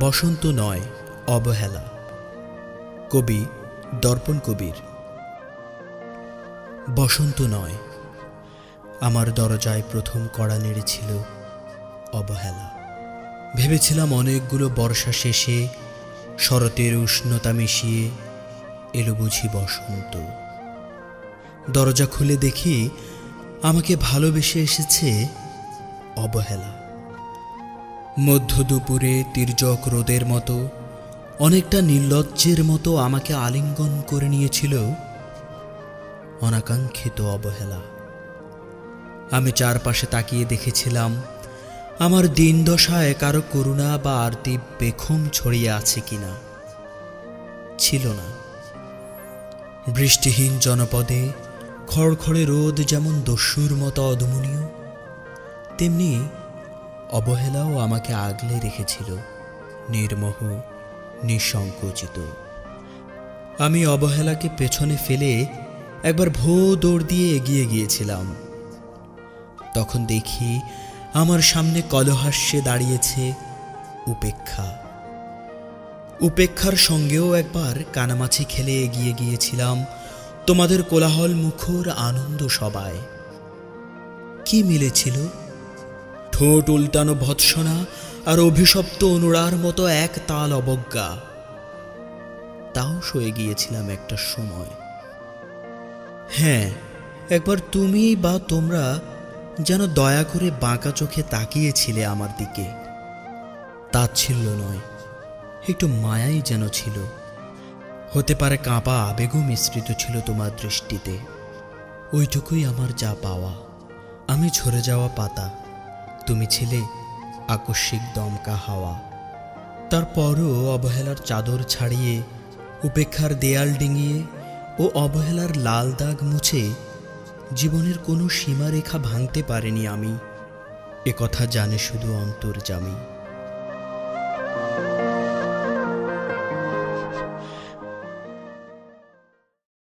বসন্ত নয়, অবহেলা। কবি দর্পণ কবির। বসন্ত নয়, আমার দরজায় প্রথম কড়া নেড়েছিল অবহেলা। ভেবেছিলাম অনেকগুলো বর্ষা শেষে শরতের উষ্ণতা মিশিয়ে এলো বুঝি বসন্ত। দরজা খুলে দেখি আমাকে ভালোবেসে এসেছে অবহেলা। মধ্য দুপুরে তির্যক রোদের মতো, অনেকটা নির্লজ্জের মতো আমাকে আলিঙ্গন করে নিয়েছিল অনাকাঙ্ক্ষিত অবহেলা। আমি চারপাশে তাকিয়ে দেখেছিলাম আমার দিন দশায় কারো করুণা বা আরতি বেখম ছড়িয়ে আছে কিনা। ছিল না। বৃষ্টিহীন জনপদে খড়খড়ে রোদ যেমন দস্যুর মতো অদমনীয়, তেমনি অবহেলাও আমাকে আগলে রেখেছিল নির্মোহ, নিঃসংকোচিত। আমি অবহেলাকে পেছনে ফেলে একবার ভো দৌড় দিয়ে এগিয়ে গিয়েছিলাম। তখন দেখি আমার সামনে কলহাস্যে দাঁড়িয়েছে উপেক্ষা। উপেক্ষার সঙ্গেও একবার কানামাছি খেলে এগিয়ে গিয়েছিলাম তোমাদের কোলাহল মুখর আনন্দ সবাই। কি মিলেছিল? ঠোঁট উল্টানো ভৎসনা আর অভিশপ্ত অনুরার মতো এক তাল অবজ্ঞা। তাও সয়ে গিয়েছিলাম একটা সময়। হ্যাঁ, একবার তুমি বা তোমরা যেন দয়া করে বাঁকা চোখে তাকিয়েছিলে আমার দিকে। তাচ্ছিল্য নয়, একটু মায়াই যেন ছিল। হতে পারে কাঁপা আবেগও মিশ্রিত ছিল তোমার দৃষ্টিতে। ওইটুকুই আমার যা পাওয়া। আমি ঝরে যাওয়া পাতা, তুমি ছিলে আকস্মিক দমকা হাওয়া। তারপরও অবহেলার চাদর ছাড়িয়ে, উপেক্ষার দেয়াল ডিঙিয়ে ও অবহেলার লাল দাগ মুছে জীবনের কোনো সীমারেখা ভাঙতে পারিনি আমি। এ কথা জানে শুধু অন্তর্যামী।